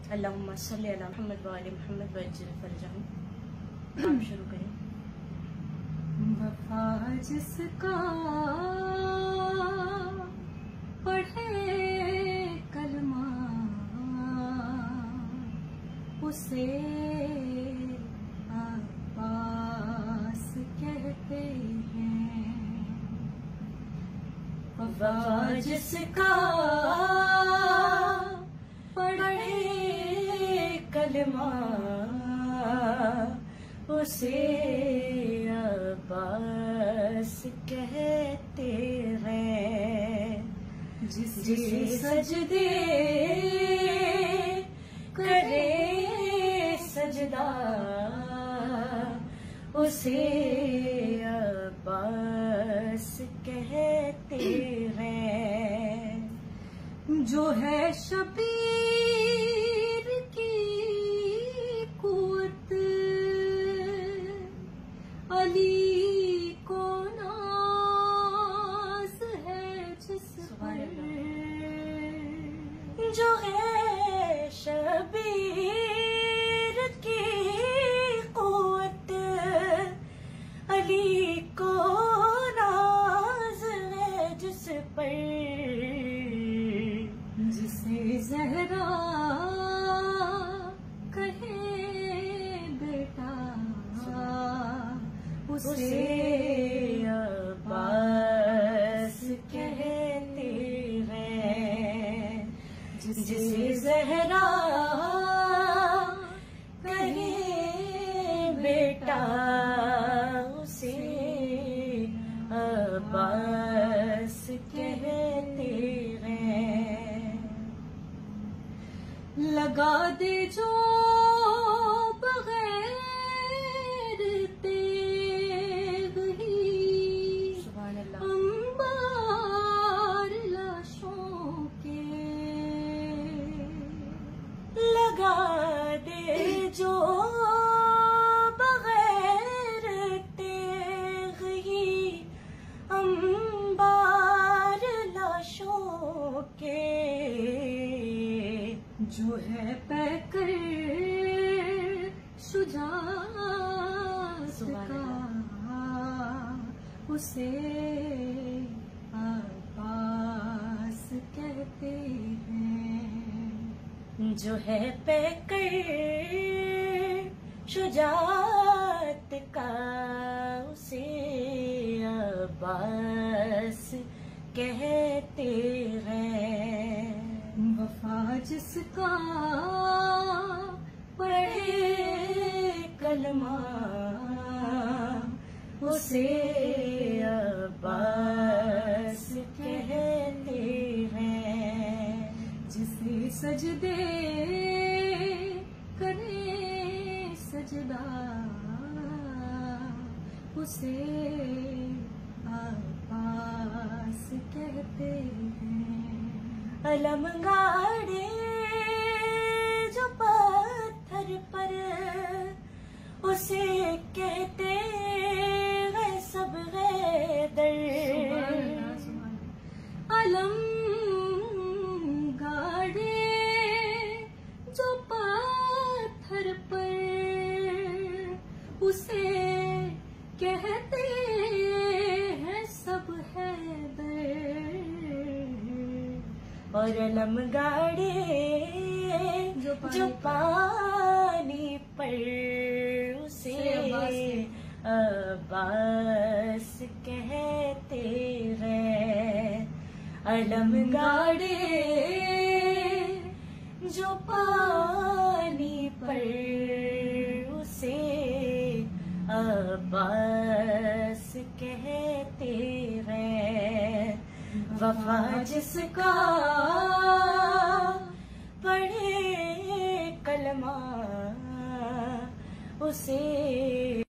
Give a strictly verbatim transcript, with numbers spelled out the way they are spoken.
अल्लाहुम्मा सल्ली अला मुहम्मद व आले मुहम्मद वअज्जिल फरजहम। आप शुरू करें। वफा जिसका पढ़े कलमा उसे अब्बास कहते हैं। वफा जिसका पढ़े कलमा उसे अब्बास कहते हैं। जिसे सजदे करे सजदा उसे अब्बास कहते हैं। जो है शबीर की कुव्वत अली को नाज है जिस पर। जो है शबीर की कुव्वत अली को नाज है जिस पर। जिसे ज़हरा कहे बेटा उसे अब्बास कहते हैं। जिसे ज़हरा कहे बेटा उसे अब्बास कहते हैं। लगा दे जो बगैर तेग ही अंबार लाशों के। लगा दे जो बगैर तेग ही अंबार लाशों के। जो है पैकर शुजाअत का उसे अब्बास कहते हैं। जो है पैकर शुजाअत का उसे अब्बास कहते हैं। वफा जिसका पढ़े कलमा उसे अब्बास कहते हैं। जिसे सजदे करे सजदा उसे अब्बास कहते हैं। अलम गाड़े जो पत्थर पर उसे कहते हैं सब गैदर। अलम गाड़े जो पत्थर पर उसे कहते हैं सब हैदर। और अलम गाड़े जो पानी, जो पानी पर उसे अब्बास कहते हैं। अलम गाड़े जो पानी पर उसे अब्बास कहते हैं। वफा जिसका पढ़े कलमा उसे